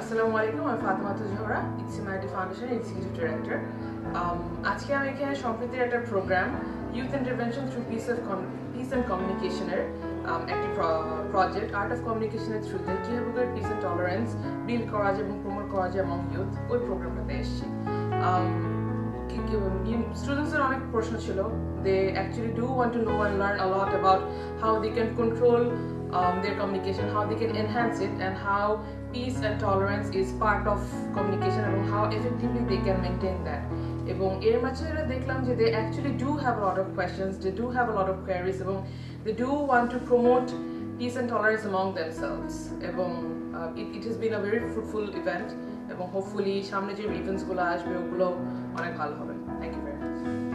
Assalamu alaikum, I'm Fatima Tujhara, IDSS Foundation Executive Director. আজকে আমি এখানে সম্প্রীতির একটা program youth intervention through peace and কমিউনিকেশনের একটি প্রজেক্ট আর্ট অফ কমিউনিকেশনের থ্রুতে কীভাবে করে পিস অ্যান্ড টলারেন্স বিল্ড করা যায় এবং প্রমোট করা যায় among youth ওই প্রোগ্রামটাতে এসেছি। স্টুডেন্টসদের অনেক প্রশ্ন ছিল, they actually do want to know and learn a lot about how they can control their communication, how they can enhance it, and how peace and tolerance is part of communication and how effectively they can maintain that. এবং এর মাঝে দেখলাম যে they actually do have a lot of questions, they do have a lot of queries, এবং they do want to promote peace and tolerance among themselves. এবং it has been a very fruitful event, এবং hopefully সামনে যে ইভেন্টসগুলো আসবে ওগুলো অনেক ভালো হবে। Thank you very much.